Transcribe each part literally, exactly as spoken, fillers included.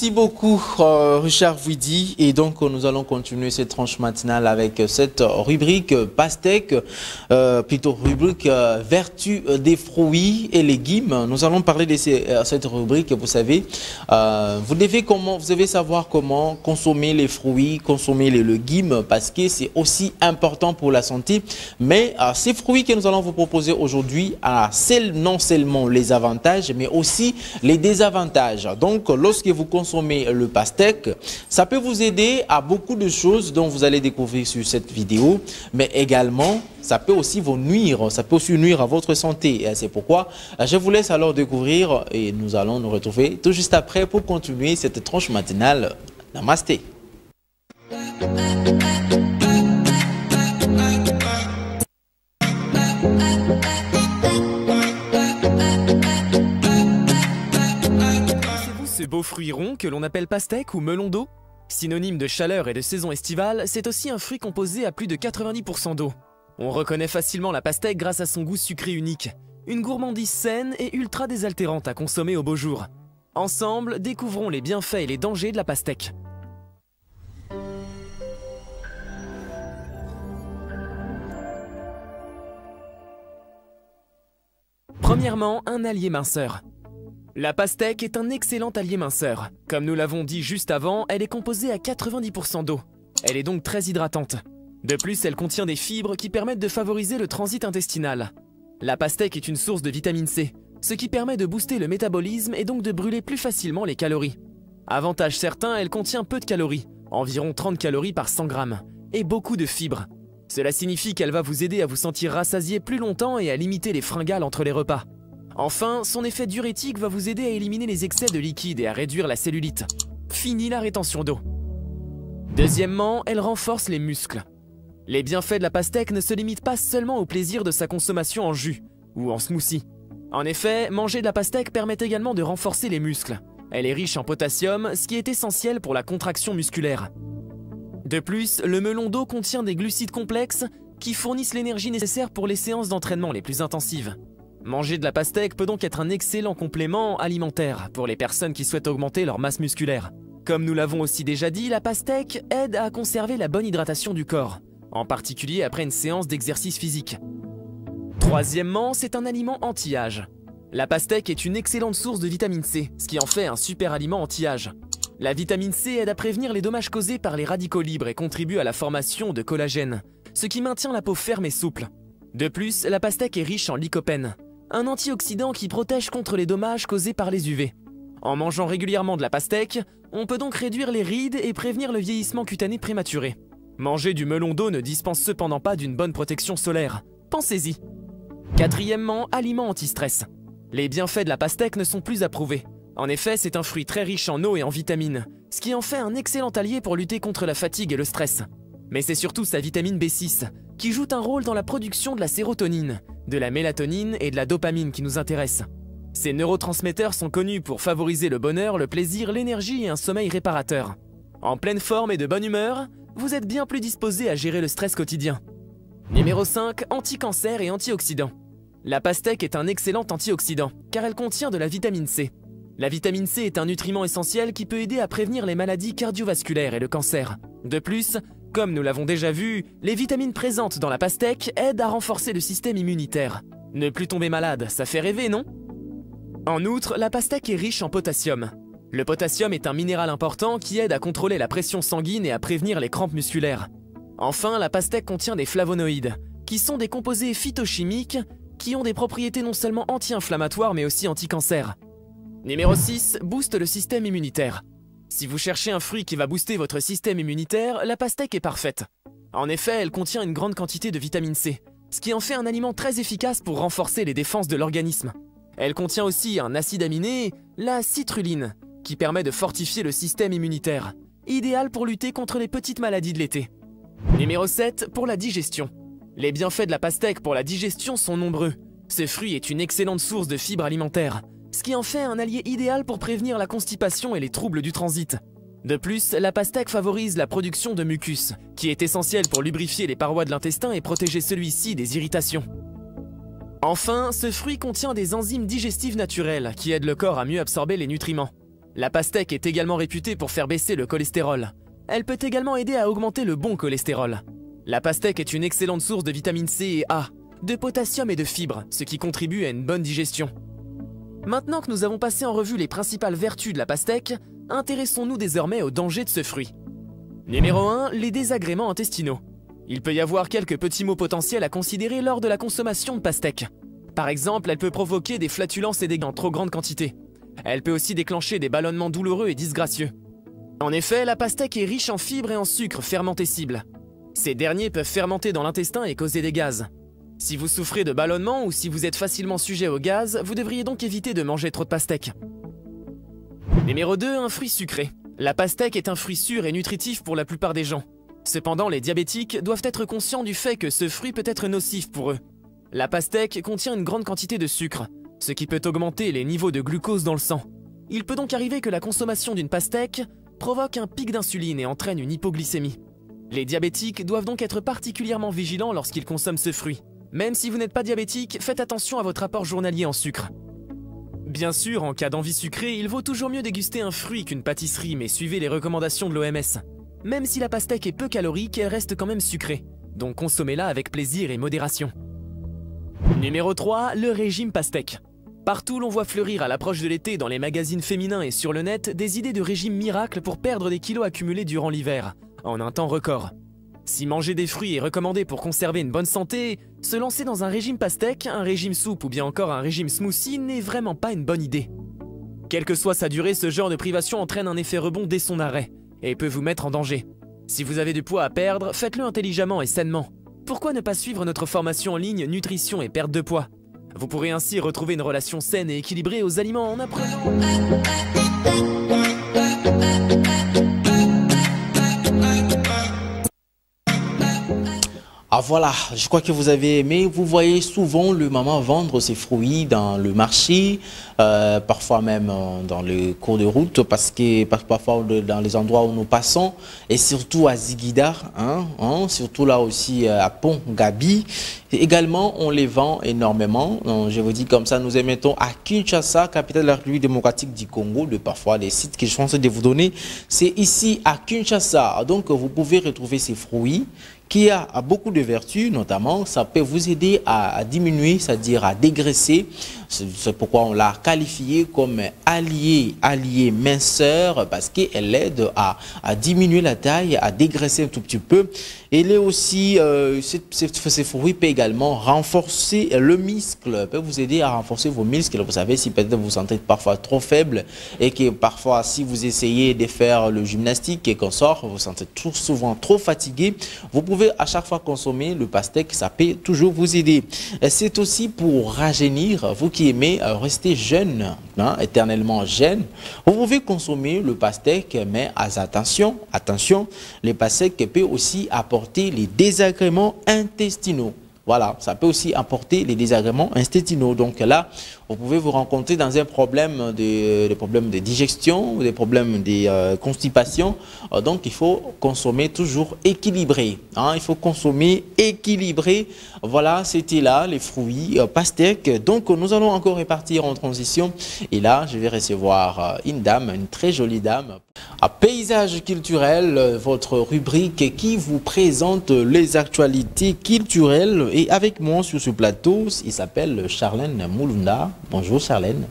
Merci beaucoup, euh, Richard Vidi. Et donc, nous allons continuer cette tranche matinale avec cette rubrique pastèque, euh, plutôt rubrique euh, vertu des fruits et légumes. Nous allons parler de ces, euh, cette rubrique. Vous savez, euh, vous devez comment, vous devez savoir comment consommer les fruits, consommer les légumes, parce que c'est aussi important pour la santé. Mais euh, ces fruits que nous allons vous proposer aujourd'hui ont non seulement les avantages, mais aussi les désavantages. Donc, lorsque vous consommez le pastèque, ça peut vous aider à beaucoup de choses dont vous allez découvrir sur cette vidéo, mais également, ça peut aussi vous nuire, ça peut aussi nuire à votre santé. C'est pourquoi je vous laisse alors découvrir et nous allons nous retrouver tout juste après pour continuer cette tranche matinale. Namasté. Ce beau fruit rond que l'on appelle pastèque ou melon d'eau, synonyme de chaleur et de saison estivale, c'est aussi un fruit composé à plus de quatre-vingt-dix pour cent d'eau. On reconnaît facilement la pastèque grâce à son goût sucré unique, une gourmandise saine et ultra désaltérante à consommer au beau jour. Ensemble, découvrons les bienfaits et les dangers de la pastèque. Premièrement, un allié minceur. La pastèque est un excellent allié minceur. Comme nous l'avons dit juste avant, elle est composée à quatre-vingt-dix pour cent d'eau. Elle est donc très hydratante. De plus, elle contient des fibres qui permettent de favoriser le transit intestinal. La pastèque est une source de vitamine C, ce qui permet de booster le métabolisme et donc de brûler plus facilement les calories. Avantage certain, elle contient peu de calories, environ trente calories par cent grammes, et beaucoup de fibres. Cela signifie qu'elle va vous aider à vous sentir rassasié plus longtemps et à limiter les fringales entre les repas. Enfin, son effet diurétique va vous aider à éliminer les excès de liquide et à réduire la cellulite. Fini la rétention d'eau. Deuxièmement, elle renforce les muscles. Les bienfaits de la pastèque ne se limitent pas seulement au plaisir de sa consommation en jus ou en smoothie. En effet, manger de la pastèque permet également de renforcer les muscles. Elle est riche en potassium, ce qui est essentiel pour la contraction musculaire. De plus, le melon d'eau contient des glucides complexes qui fournissent l'énergie nécessaire pour les séances d'entraînement les plus intensives. Manger de la pastèque peut donc être un excellent complément alimentaire pour les personnes qui souhaitent augmenter leur masse musculaire. Comme nous l'avons aussi déjà dit, la pastèque aide à conserver la bonne hydratation du corps, en particulier après une séance d'exercice physique. Troisièmement, c'est un aliment anti-âge. La pastèque est une excellente source de vitamine C, ce qui en fait un super aliment anti-âge. La vitamine C aide à prévenir les dommages causés par les radicaux libres et contribue à la formation de collagène, ce qui maintient la peau ferme et souple. De plus, la pastèque est riche en lycopène, un antioxydant qui protège contre les dommages causés par les U V. En mangeant régulièrement de la pastèque, on peut donc réduire les rides et prévenir le vieillissement cutané prématuré. Manger du melon d'eau ne dispense cependant pas d'une bonne protection solaire. Pensez-y. Quatrièmement, aliment anti-stress. Les bienfaits de la pastèque ne sont plus à prouver. En effet, c'est un fruit très riche en eau et en vitamines, ce qui en fait un excellent allié pour lutter contre la fatigue et le stress. Mais c'est surtout sa vitamine B six, qui joue un rôle dans la production de la sérotonine, de la mélatonine et de la dopamine qui nous intéressent. Ces neurotransmetteurs sont connus pour favoriser le bonheur, le plaisir, l'énergie et un sommeil réparateur. En pleine forme et de bonne humeur, vous êtes bien plus disposé à gérer le stress quotidien. Numéro cinq. Anti-cancer et antioxydant. La pastèque est un excellent antioxydant, car elle contient de la vitamine C. La vitamine C est un nutriment essentiel qui peut aider à prévenir les maladies cardiovasculaires et le cancer. De plus, comme nous l'avons déjà vu, les vitamines présentes dans la pastèque aident à renforcer le système immunitaire. Ne plus tomber malade, ça fait rêver, non? En outre, la pastèque est riche en potassium. Le potassium est un minéral important qui aide à contrôler la pression sanguine et à prévenir les crampes musculaires. Enfin, la pastèque contient des flavonoïdes, qui sont des composés phytochimiques qui ont des propriétés non seulement anti-inflammatoires mais aussi anti-cancer. Numéro six. Booste le système immunitaire. Si vous cherchez un fruit qui va booster votre système immunitaire, la pastèque est parfaite. En effet, elle contient une grande quantité de vitamine C, ce qui en fait un aliment très efficace pour renforcer les défenses de l'organisme. Elle contient aussi un acide aminé, la citrulline, qui permet de fortifier le système immunitaire, idéal pour lutter contre les petites maladies de l'été. Numéro sept. Pour la digestion. Les bienfaits de la pastèque pour la digestion sont nombreux. Ce fruit est une excellente source de fibres alimentaires, ce qui en fait un allié idéal pour prévenir la constipation et les troubles du transit. De plus, la pastèque favorise la production de mucus, qui est essentiel pour lubrifier les parois de l'intestin et protéger celui-ci des irritations. Enfin, ce fruit contient des enzymes digestives naturelles qui aident le corps à mieux absorber les nutriments. La pastèque est également réputée pour faire baisser le cholestérol. Elle peut également aider à augmenter le bon cholestérol. La pastèque est une excellente source de vitamine C et A, de potassium et de fibres, ce qui contribue à une bonne digestion. Maintenant que nous avons passé en revue les principales vertus de la pastèque, intéressons-nous désormais aux dangers de ce fruit. Numéro un. Les désagréments intestinaux. Il peut y avoir quelques petits maux potentiels à considérer lors de la consommation de pastèque. Par exemple, elle peut provoquer des flatulences et des gains en trop grande quantité. Elle peut aussi déclencher des ballonnements douloureux et disgracieux. En effet, la pastèque est riche en fibres et en sucre fermentescibles. Ces derniers peuvent fermenter dans l'intestin et causer des gaz. Si vous souffrez de ballonnements ou si vous êtes facilement sujet au gaz, vous devriez donc éviter de manger trop de pastèque. Numéro deux. Un fruit sucré. La pastèque est un fruit sûr et nutritif pour la plupart des gens. Cependant, les diabétiques doivent être conscients du fait que ce fruit peut être nocif pour eux. La pastèque contient une grande quantité de sucre, ce qui peut augmenter les niveaux de glucose dans le sang. Il peut donc arriver que la consommation d'une pastèque provoque un pic d'insuline et entraîne une hypoglycémie. Les diabétiques doivent donc être particulièrement vigilants lorsqu'ils consomment ce fruit. Même si vous n'êtes pas diabétique, faites attention à votre apport journalier en sucre. Bien sûr, en cas d'envie sucrée, il vaut toujours mieux déguster un fruit qu'une pâtisserie, mais suivez les recommandations de l'O M S. Même si la pastèque est peu calorique, elle reste quand même sucrée, donc consommez-la avec plaisir et modération. Numéro trois. Le régime pastèque. Partout l'on voit fleurir à l'approche de l'été dans les magazines féminins et sur le net des idées de régime miracle pour perdre des kilos accumulés durant l'hiver, en un temps record. Si manger des fruits est recommandé pour conserver une bonne santé, se lancer dans un régime pastèque, un régime soupe ou bien encore un régime smoothie n'est vraiment pas une bonne idée. Quelle que soit sa durée, ce genre de privation entraîne un effet rebond dès son arrêt et peut vous mettre en danger. Si vous avez du poids à perdre, faites-le intelligemment et sainement. Pourquoi ne pas suivre notre formation en ligne Nutrition et perte de poids? Vous pourrez ainsi retrouver une relation saine et équilibrée aux aliments en apprenant... Ah voilà, je crois que vous avez aimé. Vous voyez souvent le maman vendre ses fruits dans le marché, euh, parfois même euh, dans le cours de route, parce que parfois dans les endroits où nous passons, et surtout à Ziguinchor, hein, hein, surtout là aussi à Pont Gabi. Et également, on les vend énormément. Donc, je vous dis comme ça, nous émettons à Kinshasa, capitale de la République démocratique du Congo, de parfois les sites que je pense de vous donner. C'est ici à Kinshasa. Donc, vous pouvez retrouver ces fruits qui a, a beaucoup de vertus, notamment, ça peut vous aider à, à diminuer, c'est-à-dire à dégraisser. C'est pourquoi on l'a qualifié comme allié, allié minceur, parce qu'elle aide à, à diminuer la taille, à dégraisser un tout petit peu. Elle est aussi, euh, ces fruits peuvent également renforcer le muscle, peut vous aider à renforcer vos muscles. Vous savez, si peut-être vous vous sentez parfois trop faible et que parfois, si vous essayez de faire le gymnastique et qu'on sort, vous vous sentez trop souvent trop fatigué, vous pouvez à chaque fois consommer le pastèque, ça peut toujours vous aider. C'est aussi pour rajeunir, vous qui aimez rester jeune, hein, éternellement jeune, vous pouvez consommer le pastèque, mais attention, attention, le pastèque peut aussi apporter les désagréments intestinaux. Voilà, ça peut aussi apporter les désagréments intestinaux. Donc là, vous pouvez vous rencontrer dans un problème de, des problèmes de digestion, des problèmes de euh, constipation. Euh, donc, il faut consommer toujours équilibré. Hein, il faut consommer équilibré. Voilà, c'était là les fruits euh, pastèques. Donc, nous allons encore répartir en transition. Et là, je vais recevoir euh, une dame, une très jolie dame. À Paysage culturel, euh, votre rubrique qui vous présente les actualités culturelles. Et avec moi sur ce plateau, il s'appelle Charlène Moulunda. Bonjour Charlène.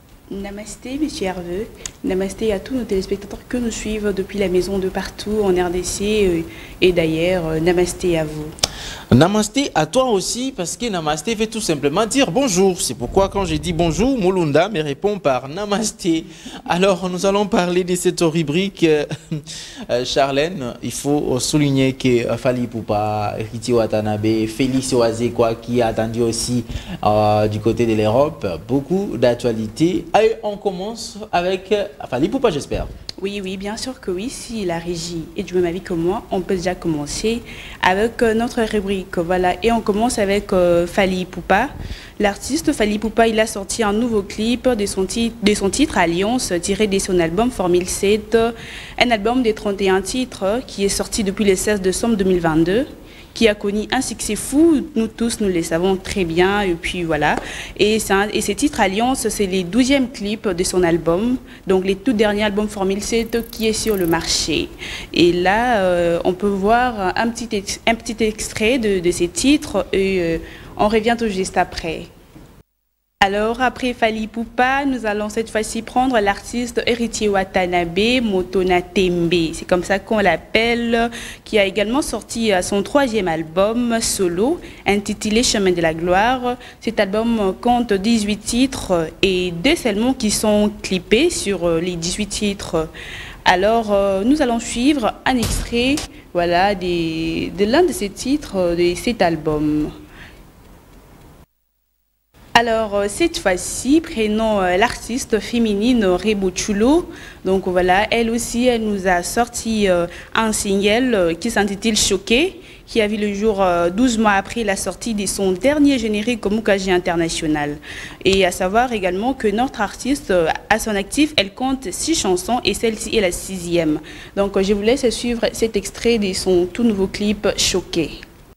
Namasté, monsieur Hervé. Namasté à tous nos téléspectateurs que nous suivent depuis la maison de partout en R D C et d'ailleurs. Namasté à vous. Namasté à toi aussi, parce que Namasté veut tout simplement dire bonjour. C'est pourquoi quand j'ai dit bonjour, Moulunda me répond par Namasté. Alors nous allons parler de cette rubrique. euh, Charlène, il faut souligner que Fally Ipupa, Riti Watanabe, Félix Oazekwa qui a attendu aussi euh, du côté de l'Europe, beaucoup d'actualités. Allez, on commence avec Fally Ipupa, j'espère. Oui, oui, bien sûr que oui. Si la régie est du même avis que moi, on peut déjà commencer avec euh, notre rubrique. Voilà, et on commence avec euh, Fally Ipupa. L'artiste Fally Ipupa, il a sorti un nouveau clip de son, de son titre Alliance, tiré de son album Formule sept, un album de trente et un titres qui est sorti depuis le seize décembre deux mille vingt-deux, qui a connu un succès fou. Nous tous, nous le savons très bien. Et puis voilà. Et, un, et ce titre Alliance, c'est les douzièmes clips de son album. Donc les tout derniers albums Formule sept qui est sur le marché. Et là, euh, on peut voir un petit, ex, un petit extrait de, de ces titres et euh, on revient tout juste après. Alors, après Fally Ipupa, nous allons cette fois-ci prendre l'artiste Héritier Watanabe, Motona Tembe. C'est comme ça qu'on l'appelle, qui a également sorti son troisième album solo, intitulé Chemin de la Gloire. Cet album compte dix-huit titres et deux seulement qui sont clippés sur les dix-huit titres. Alors, euh, nous allons suivre un extrait voilà, des, de l'un de ces titres de cet album. Alors, cette fois-ci, prenons l'artiste féminine Rebo Chulo. Donc voilà, elle aussi, elle nous a sorti un single qui s'intitule Choqué, qui a vu le jour douze mois après la sortie de son dernier générique au Mukaji International. Et à savoir également que notre artiste, à son actif, elle compte six chansons et celle-ci est la sixième. Donc je vous laisse suivre cet extrait de son tout nouveau clip Choqué.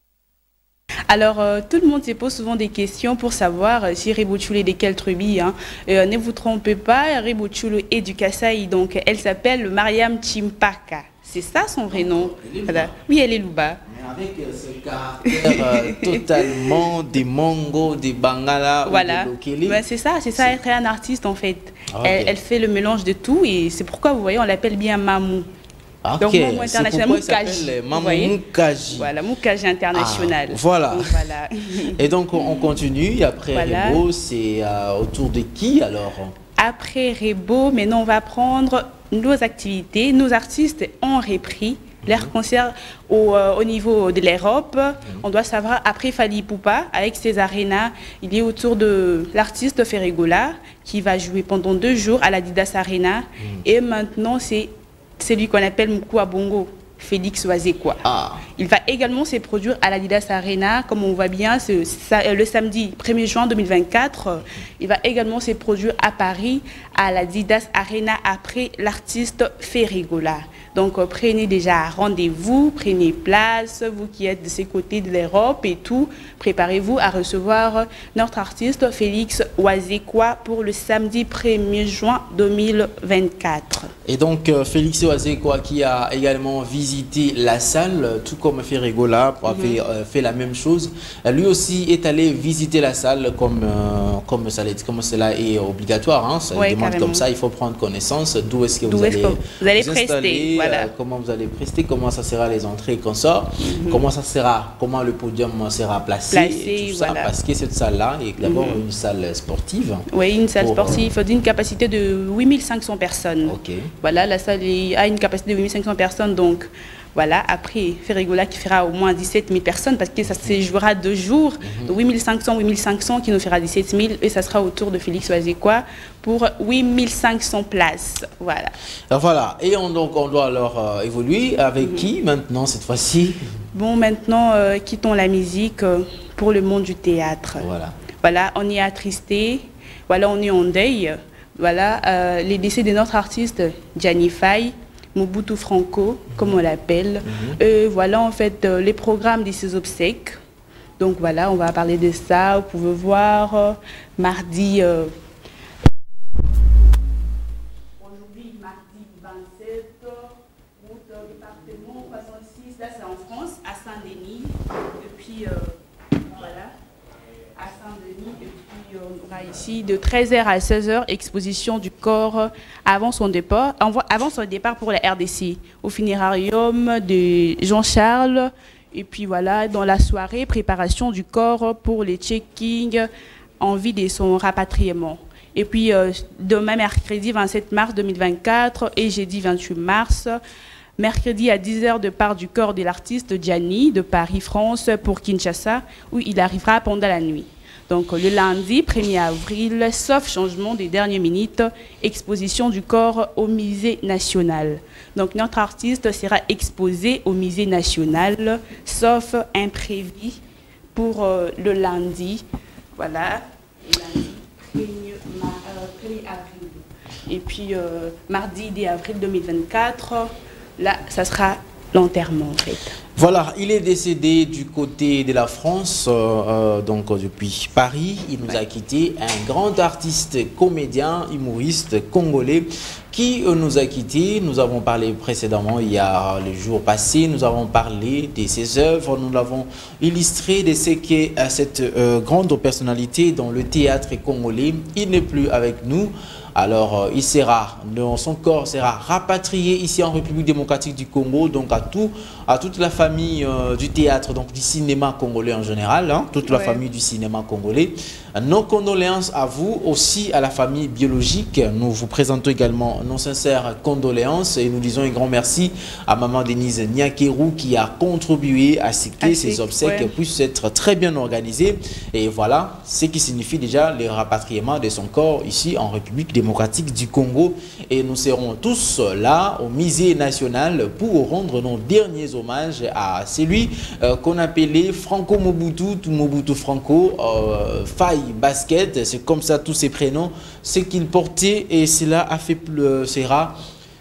Alors, euh, tout le monde se pose souvent des questions pour savoir euh, si Rebo Chulo est de quelle tribu. Hein. Euh, ne vous trompez pas, Rebo Chulo est du Kasaï, donc elle s'appelle Mariam Chimpaka. C'est ça son vrai nom. Voilà. Oui, elle est Luba. Mais avec euh, ce caractère euh, totalement des Mongo, des Bangala voilà. ou des Lokele. Ouais, c'est ça, c'est ça être un artiste en fait. Okay. Elle, elle fait le mélange de tout et c'est pourquoi vous voyez, on l'appelle bien Mamou. Okay. Donc, Mamou International, Mukaji. Mukaji. Voilà, Mukaji International. Ah, voilà. Donc, voilà. Et donc, on continue. Après voilà. Rebo, c'est euh, autour de qui alors? Après Rebo, maintenant, on va prendre nos activités. Nos artistes ont repris mm-hmm. leurs concerts au, euh, au niveau de l'Europe. Mm-hmm. On doit savoir, après Fally Ipupa, avec ses arénas, il est autour de l'artiste Ferregola qui va jouer pendant deux jours à l'Adidas Arena. Mm-hmm. Et maintenant, c'est celui qu'on appelle Mukua Bongo, Félix Wazekwa. Ah. Il va également se produire à l'Adidas Arena, comme on voit bien, ce, ça, le samedi premier juin deux mille vingt-quatre. Il va également se produire à Paris, à l'Adidas Arena, après l'artiste Ferregola. Donc euh, prenez déjà rendez-vous, prenez place, vous qui êtes de ces côtés de l'Europe et tout, préparez-vous à recevoir notre artiste Félix Wazekwa pour le samedi premier juin deux mille vingt-quatre. Et donc euh, Félix Wazekwa qui a également visité la salle, tout comme Ferregola, a mm-hmm. fait, euh, fait la même chose. Lui aussi est allé visiter la salle comme, euh, comme, ça, comme cela est obligatoire. Hein. Ça ouais, demande carrément. Comme ça, il faut prendre connaissance d'où est-ce que vous allez, vous allez vous prester. Voilà. Euh, comment vous allez prester, comment ça sera les entrées et consorts, mm-hmm. comment ça sera, comment le podium sera placé, placé et tout ça, voilà. Parce que cette salle-là est d'abord mm-hmm. une salle sportive. Oui, une salle pour, sportive euh... d'une capacité de huit mille cinq cents personnes. Okay. Voilà, la salle a une capacité de huit mille cinq cents personnes, donc voilà, après Ferregola qui fera au moins dix-sept mille personnes parce que ça se jouera deux jours, mm-hmm. de huit mille cinq cents, huit mille cinq cents qui nous fera dix-sept mille et ça sera autour de Félix Wazekwa pour huit mille cinq cents places. Voilà. Alors voilà, et on, donc, on doit alors euh, évoluer avec mm-hmm. qui maintenant cette fois-ci? Bon, maintenant, euh, quittons la musique euh, pour le monde du théâtre. Voilà. Voilà, on est attristé, voilà, on est en deuil. Voilà, euh, les décès de notre artiste Gianni Faye, Mobutu Franco, comme on l'appelle. Mm-hmm. euh, voilà en fait euh, les programmes de ses obsèques. Donc voilà, on va parler de ça. Vous pouvez voir euh, mardi. Euh, Aujourd'hui, mardi vingt-sept, route département trois cent six, là c'est en France, à Saint-Denis. Et puis euh, voilà, à Saint-Denis. Et puis on aura ici de treize heures à seize heures, exposition du corps avant son départ, avant son départ pour la R D C, au funérarium de Jean-Charles. Et puis voilà, dans la soirée, préparation du corps pour les checkings en vue de son rapatriement. Et puis euh, demain, mercredi vingt-sept mars deux mille vingt-quatre et jeudi vingt-huit mars, mercredi à dix heures, départ du corps de l'artiste Gianni de Paris, France, pour Kinshasa, où il arrivera pendant la nuit. Donc le lundi premier avril, sauf changement des dernières minutes, exposition du corps au musée national. Donc notre artiste sera exposé au musée national, sauf imprévu pour euh, le lundi. Voilà, lundi premier avril. Et puis euh, mardi dix avril deux mille vingt-quatre, là, ça sera l'enterrement en fait. Voilà, il est décédé du côté de la France, euh, euh, donc euh, depuis Paris. Il nous ouais. a quitté, un grand artiste, comédien, humoriste congolais qui euh, nous a quitté. Nous avons parlé précédemment, il y a les jours passés, nous avons parlé de ses œuvres, nous l'avons illustré de ce qu'est euh, cette euh, grande personnalité dans le théâtre congolais. Il n'est plus avec nous. Alors, euh, il sera, son corps sera rapatrié ici en République démocratique du Congo, donc à, tout, à toute la famille euh, du théâtre, donc du cinéma congolais en général, hein, toute la ouais. famille du cinéma congolais. Nos condoléances à vous, aussi à la famille biologique. Nous vous présentons également nos sincères condoléances et nous disons un grand merci à maman Denise Nyakeru qui a contribué à ce que ces obsèques ouais. puissent être très bien organisées. Et voilà ce qui signifie déjà le rapatriement de son corps ici en République démocratique démocratique du Congo, et nous serons tous là au musée national pour rendre nos derniers hommages à celui euh, qu'on appelait Franco Mobutu, tout Mobutu Franco, euh, Faye Basket, c'est comme ça tous ses prénoms, ce qu'il portait, et cela a fait euh, sera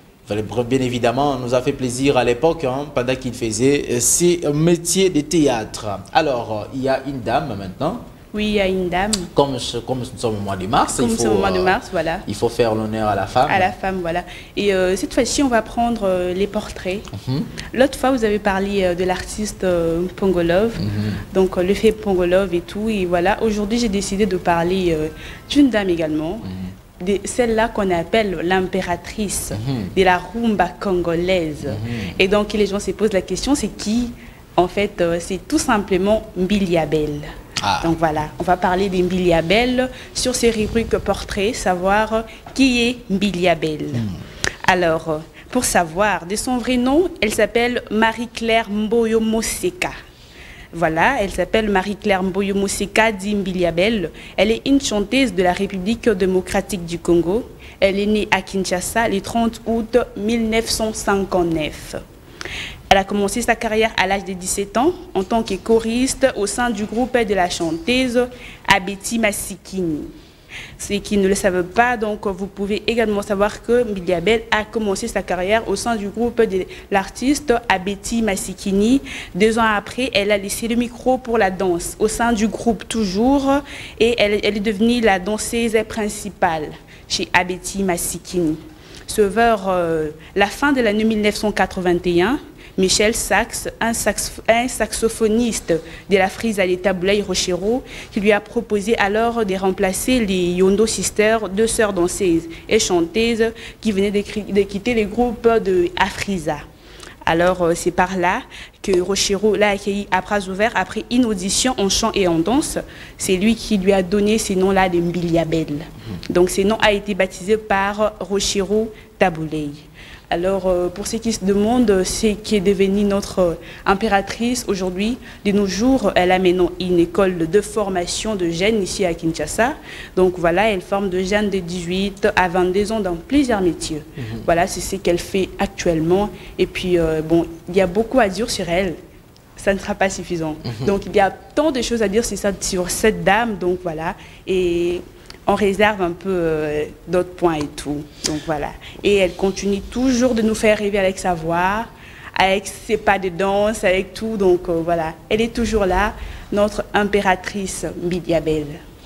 bien évidemment, nous a fait plaisir à l'époque, hein, pendant qu'il faisait ses métiers de théâtre. Alors, il y a une dame maintenant. Oui, il y a une dame. Comme, comme nous sommes au mois de mars, comme il faut, au mois de euh, mars, voilà. il faut faire l'honneur à la femme. À la femme, voilà. Et euh, cette fois-ci, on va prendre euh, les portraits. Mm-hmm. L'autre fois, vous avez parlé euh, de l'artiste euh, Pongolov, mm-hmm. donc euh, le fait Pongolov et tout. Et voilà, aujourd'hui, j'ai décidé de parler euh, d'une dame également. Mm-hmm. Celle-là qu'on appelle l'impératrice mm-hmm. de la rumba congolaise. Mm-hmm. Et donc, les gens se posent la question, c'est qui? En fait, euh, c'est tout simplement Mbiliabel. Ah. Donc voilà, on va parler de Mbiliabel sur ces rubriques portraits, savoir qui est Mbiliabel. Mm. Alors, pour savoir de son vrai nom, elle s'appelle Marie-Claire Mboyo Moseka. Voilà, elle s'appelle Marie-Claire Mboyo Moseka dit Mbiliabel. Elle est une chanteuse de la République démocratique du Congo. Elle est née à Kinshasa le trente août mille neuf cent cinquante-neuf. Elle a commencé sa carrière à l'âge de dix-sept ans en tant que choriste au sein du groupe de la chanteuse Abeti Masikini. Ceux qui ne le savent pas, donc vous pouvez également savoir que Mbiliabel a commencé sa carrière au sein du groupe de l'artiste Abeti Masikini. Deux ans après, elle a laissé le micro pour la danse au sein du groupe toujours et elle, elle est devenue la danseuse principale chez Abeti Masikini. Ce vers euh, la fin de l'année mille neuf cent quatre-vingt-un, Michel Sax, un, sax, un saxophoniste de la frise à l'état Boulay Rochero, qui lui a proposé alors de remplacer les Yondo Sisters, deux sœurs danseuses et chanteuses qui venaient de, de quitter les groupes de Afrisa. Alors euh, c'est par là que Rochero l'a accueilli à bras ouverts après une audition en chant et en danse. C'est lui qui lui a donné ces noms-là de Mbiliabel. Mmh. Donc ce nom a été baptisé par Rochero Taboulay. Alors, euh, pour ceux qui se demandent, c'est qui est devenue notre euh, impératrice aujourd'hui. De nos jours, elle a maintenant une école de formation de jeunes ici à Kinshasa. Donc voilà, elle forme de jeunes de dix-huit à vingt-deux ans dans plusieurs métiers. Mm-hmm. Voilà, c'est ce qu'elle fait actuellement. Et puis, euh, bon, il y a beaucoup à dire sur elle. Ça ne sera pas suffisant. Mm-hmm. Donc, il y a tant de choses à dire sur, ça, sur cette dame. Donc voilà. Et on réserve un peu euh, d'autres points et tout. Donc voilà. Et elle continue toujours de nous faire rêver avec sa voix, avec ses pas de danse, avec tout. Donc euh, voilà. Elle est toujours là, notre impératrice Mbiliabel.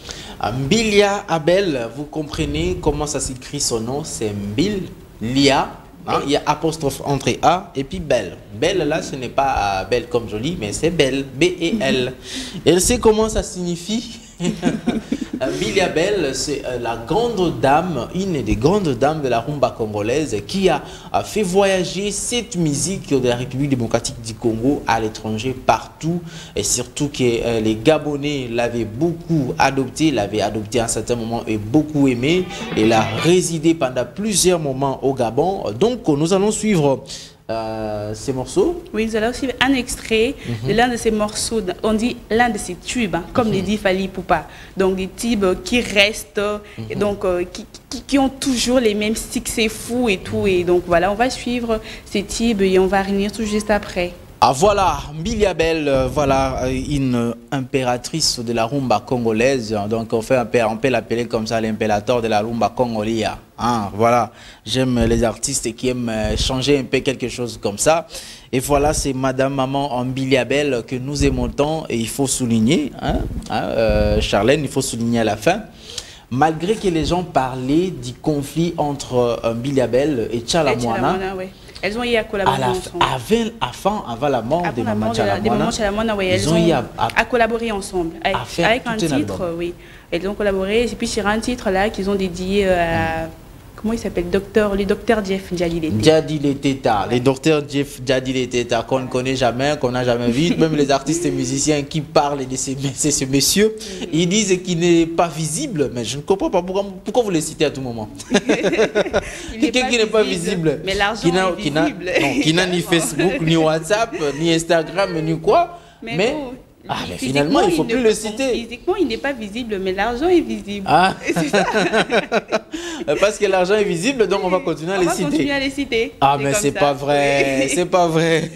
Mbiliabel, vous comprenez comment ça s'écrit son nom? C'est Mbilia. Hein? Il y a apostrophe entre A et puis Belle. Belle, là, ce n'est pas euh, belle comme jolie, mais c'est Belle, B E L. Elle sait comment ça signifie. Mbiliabel, c'est la grande dame, une des grandes dames de la rumba congolaise qui a, a fait voyager cette musique de la République démocratique du Congo à l'étranger partout, et surtout que euh, les Gabonais l'avaient beaucoup adopté, l'avaient adopté à un certain moment et beaucoup aimé. Elle a résidé pendant plusieurs moments au Gabon. Donc nous allons suivre Euh, ces morceaux. Oui, nous allons suivre un extrait mm-hmm. de l'un de ces morceaux, on dit l'un de ces tubes, hein, comme mm-hmm. les dit Fally Ipupa. Donc des tubes qui restent, mm-hmm. et donc euh, qui, qui, qui ont toujours les mêmes succès fous et tout. Et donc voilà, on va suivre ces tubes et on va revenir tout juste après. Ah voilà, Mbiliabel, euh, voilà une impératrice de la rumba congolaise. Donc on, fait un peu, on peut l'appeler comme ça l'impérateur de la rumba congolaise. Hein, voilà, j'aime les artistes qui aiment changer un peu quelque chose comme ça. Et voilà, c'est Madame Maman Mbiliabel que nous aimons tant et il faut souligner, hein, hein, euh, Charlène, il faut souligner à la fin. Malgré que les gens parlaient du conflit entre euh, Mbiliabel et Tchalamouana, ouais. Elles ont eu à collaborer à la, ensemble. Avant, avant la mort de Maman Tchalamouana, ouais, elles ont eu à, à, à collaborer ensemble. Avec, avec un titre, un oui. Elles ont collaboré, et puis sur un titre là qu'ils ont dédié à... Comment il s'appelle, docteur, le docteur Jeff Djadilé Djadilé Teta, les docteurs Jeff Djadilé Teta qu'on ne connaît jamais, qu'on n'a jamais vu, même les artistes et musiciens qui parlent de ces, ces, ces messieurs, mm-hmm. Ils disent qu'il n'est pas visible, mais je ne comprends pas pourquoi, pourquoi vous les citez à tout moment. Quelqu'un qui n'est pas visible, mais l'argent est visible. Qui n'a ni Facebook, ni WhatsApp, ni Instagram, ni quoi, mais... mais bon. Ah, mais finalement, il ne faut plus le citer. Physiquement, il n'est pas visible, mais l'argent est visible. Ah. Parce que l'argent est visible, donc on va continuer à on les va citer. continuer à les citer. Ah, mais c'est pas vrai. C'est pas vrai.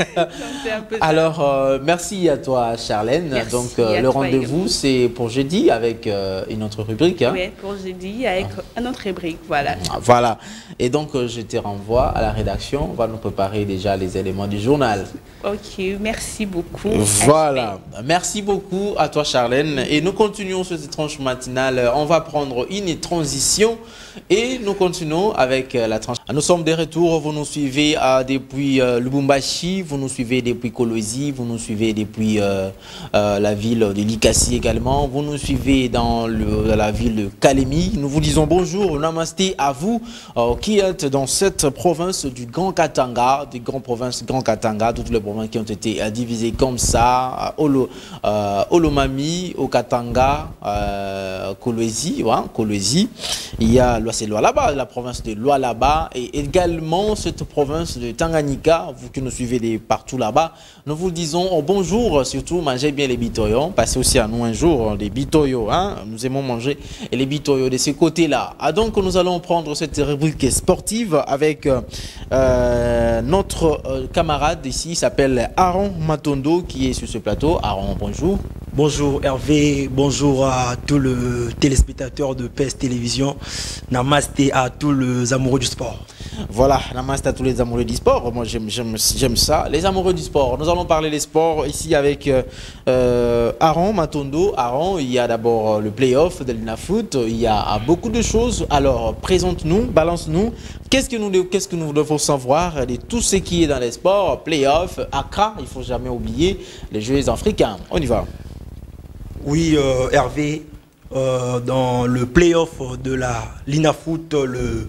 Alors, euh, merci à toi, Charlène. Merci donc, euh, le rendez-vous, c'est pour jeudi avec euh, une autre rubrique. Hein. Oui, pour jeudi avec ah. une autre rubrique. Voilà. Ah, voilà. Et donc, euh, je te renvoie à la rédaction. On va nous préparer déjà les éléments du journal. Ok, merci beaucoup. Voilà. Merci beaucoup à toi, Charlène. Et nous continuons sur cette tranche matinale. On va prendre une transition et nous continuons avec la tranche. Nous sommes de retour. Vous nous suivez euh, depuis euh, Lubumbashi, vous nous suivez depuis Kolwezi, vous nous suivez depuis euh, euh, la ville de Likasi également. Vous nous suivez dans le, la ville de Kalemi. Nous vous disons bonjour, namasté à vous euh, qui êtes dans cette province du Grand Katanga, des grandes provinces Grand Katanga, toutes les provinces qui ont été euh, divisées comme ça. Olo, euh, Olomami, Okatanga, euh, Kolwezi, ouais, Kolwezi. Il y a c'est Lualaba, la province de Lualaba, et également cette province de Tanganyika, vous qui nous suivez de partout là-bas. Nous vous disons oh, bonjour, surtout mangez bien les bitoyos, passez aussi à nous un jour les bitoyos, hein, nous aimons manger les bitoyos de ce côté-là. Ah, donc nous allons prendre cette rubrique sportive avec euh, notre euh, camarade ici, il s'appelle Aaron Matondo qui est sur ce plateau. Aaron, bonjour. Bonjour Hervé, bonjour à tous les téléspectateurs de P E S Télévision, namasté à tous les amoureux du sport. Voilà, namasté à tous les amoureux du sport, moi j'aime ça. Les amoureux du sport, nous allons parler des sports ici avec euh, Aaron Matondo. Aaron, il y a d'abord le play-off de l'INAFoot, il y a beaucoup de choses. Alors présente-nous, balance-nous, qu'est-ce que nous, qu'est-ce que nous devons savoir de tout ce qui est dans les sports, play-off, Accra, il ne faut jamais oublier les Jeux africains. On y va. Oui, euh, Hervé, euh, dans le play-off de la l'INAFoot, le,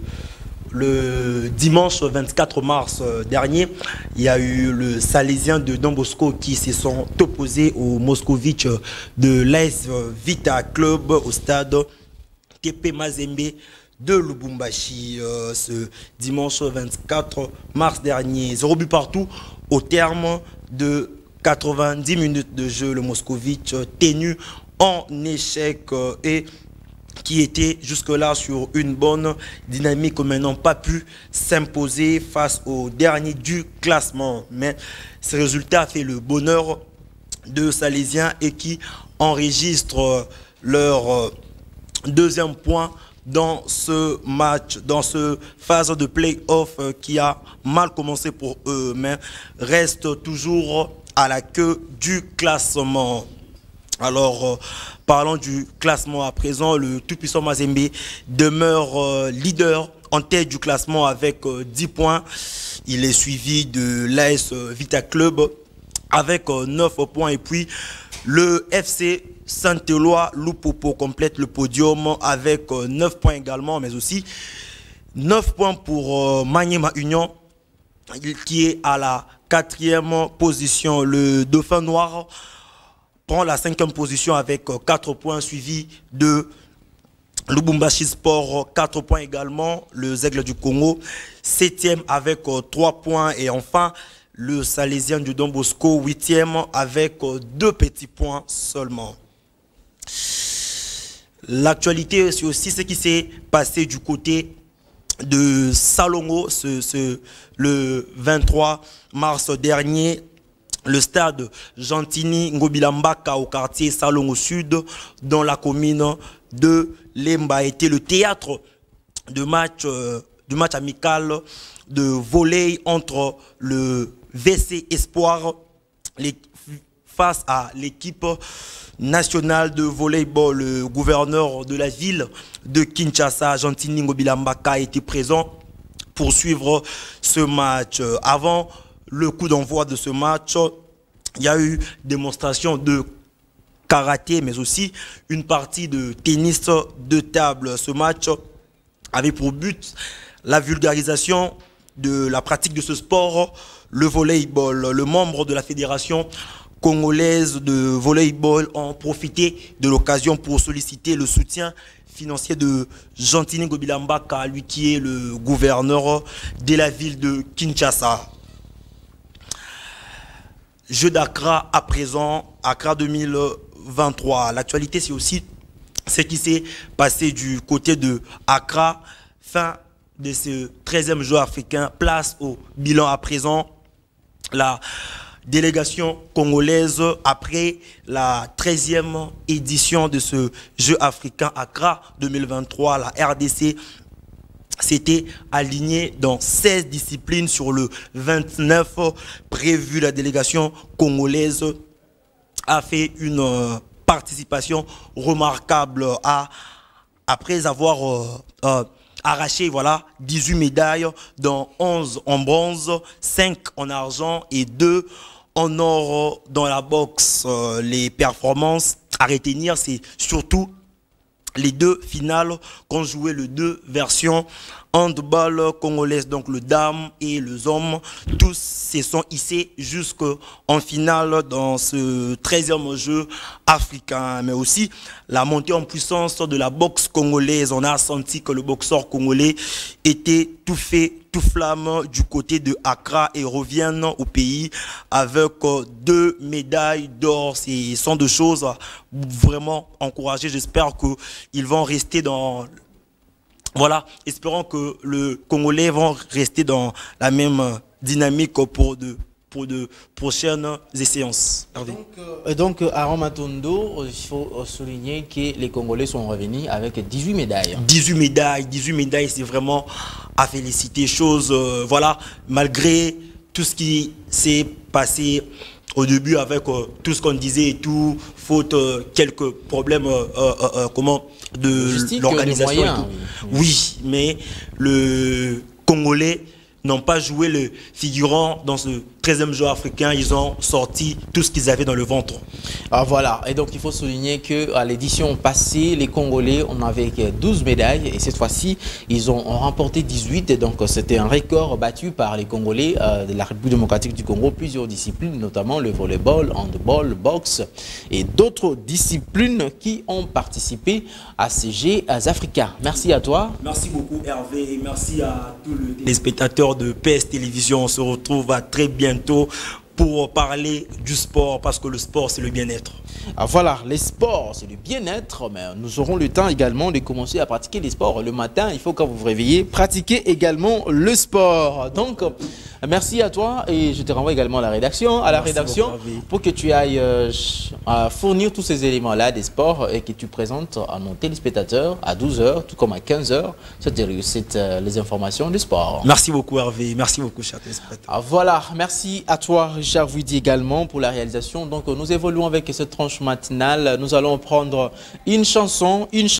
le dimanche vingt-quatre mars dernier, il y a eu le Salésien de Don Bosco qui se sont opposés aux Moscovitch de l'A S Vita Club au stade T P Mazembe de Lubumbashi euh, ce dimanche vingt-quatre mars dernier. Zéro but partout au terme de quatre-vingt-dix minutes de jeu. Le Moscovitch tenu en échec euh, et qui était jusque-là sur une bonne dynamique, mais n'ont pas pu s'imposer face au dernier du classement. Mais ce résultat a fait le bonheur de Salésiens et qui enregistrent leur euh, deuxième point dans ce match, dans ce phase de play-off euh, qui a mal commencé pour eux, mais reste toujours à la queue du classement. Alors, euh, parlons du classement à présent. Le tout-puissant Mazembe demeure euh, leader en tête du classement avec euh, dix points. Il est suivi de l'A S Vita Club avec euh, neuf points. Et puis, le F C Saint-Éloi Lupopo complète le podium avec euh, neuf points également, mais aussi neuf points pour euh, Maniema Union qui est à la quatrième position. Le Dauphin Noir prend la cinquième position avec quatre points, suivi de Lubumbashi Sport, quatre points également. Le Zègle du Congo, septième avec trois points. Et enfin, le Salésien du Don Bosco, huitième avec deux petits points seulement. L'actualité, c'est aussi ce qui s'est passé du côté de Salongo ce, ce, le vingt-trois mars dernier. le stade Gentini Ngobilambaka au quartier Salongo Sud, dans la commune de Lemba, a été le théâtre de match, euh, du match amical de volley entre le V C Espoir les, face à l'équipe nationale de volleyball. Le gouverneur de la ville de Kinshasa, Gentini Ngobilambaka, a été présent pour suivre ce match. Avant le coup d'envoi de ce match, il y a eu démonstration de karaté, mais aussi une partie de tennis de table. Ce match avait pour but la vulgarisation de la pratique de ce sport, le volleyball. Le membre de la fédération congolaise de volleyball ont profité de l'occasion pour solliciter le soutien financier de Gentini Ngobilambaka, lui qui est le gouverneur de la ville de Kinshasa. Jeux d'Accra à présent, Accra deux mille vingt-trois. L'actualité, c'est aussi ce qui s'est passé du côté de Accra. Fin de ce treizième jeu africain. Place au bilan à présent. La délégation congolaise, après la treizième édition de ce jeu africain Accra deux mille vingt-trois, la R D C s'était aligné dans seize disciplines sur le vingt-neuf prévu. La délégation congolaise a fait une euh, participation remarquable à, après avoir euh, euh, arraché voilà, dix-huit médailles, dont onze en bronze, cinq en argent et deux en or dans la boxe. Euh, les performances à retenir, c'est surtout les deux finales qu'ont joué les deux versions handball congolaise, donc le dame et le homme. Tous se sont hissés jusqu'en finale dans ce treizième jeu africain. Mais aussi la montée en puissance de la boxe congolaise. On a senti que le boxeur congolais était tout fait, tout flamme du côté de Accra et reviennent au pays avec deux médailles d'or. Ce sont deux choses vraiment encouragées. J'espère qu'ils vont rester dans... Voilà, espérons que le Congolais vont rester dans la même dynamique pour de, pour de prochaines séances. Donc, euh, donc à Ramatondo, il faut souligner que les Congolais sont revenus avec dix-huit médailles. dix-huit médailles, dix-huit médailles, c'est vraiment à féliciter. Chose, euh, voilà, malgré tout ce qui s'est passé au début avec euh, tout ce qu'on disait et tout, faute euh, quelques problèmes, euh, euh, euh, comment, de l'organisation. Oui. oui, mais le Congolais n'ont pas joué le figurant dans ce treizième jeu africain. Ils ont sorti tout ce qu'ils avaient dans le ventre. Ah, voilà, et donc il faut souligner qu'à l'édition passée, les Congolais, on avait douze médailles et cette fois-ci, ils ont remporté dix-huit. Et donc c'était un record battu par les Congolais euh, de la République démocratique du Congo, plusieurs disciplines, notamment le volleyball, handball, boxe et d'autres disciplines qui ont participé à ces Jeux africains. Merci à toi. Merci beaucoup Hervé et merci à tous les spectateurs de P S Télévision. On se retrouve à très bientôt pour parler du sport, parce que le sport, c'est le bien-être. Ah, voilà, les sports, c'est le bien-être, mais nous aurons le temps également de commencer à pratiquer les sports. Le matin, il faut, quand vous vous réveillez, pratiquer également le sport. Donc, merci à toi et je te renvoie également à la rédaction, à la merci rédaction beaucoup, pour que tu ailles euh, fournir tous ces éléments-là des sports et que tu présentes à nos téléspectateurs à douze heures, tout comme à quinze heures, c'est euh, les informations du sport. Merci beaucoup Hervé, merci beaucoup chers téléspectateurs. Ah, voilà, merci à toi Richard Vouidi également pour la réalisation. Donc nous évoluons avec cette tranche matinale. Nous allons prendre une chanson, une